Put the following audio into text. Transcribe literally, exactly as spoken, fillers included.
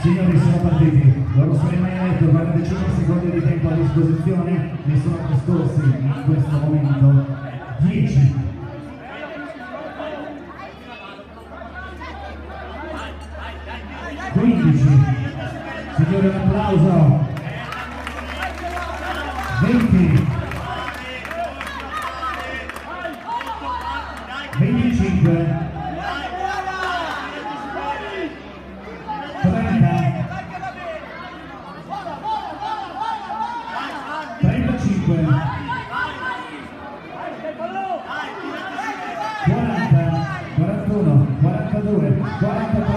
Signori, sono partiti, loro sono in maionetto, quarantacinque secondi di tempo a disposizione, ne sono trascorsi in questo momento dieci. quindici, signori un applauso, venti, venticinque, trenta, trentacinque, quaranta, quarantuno, quarantadue, quarantatré,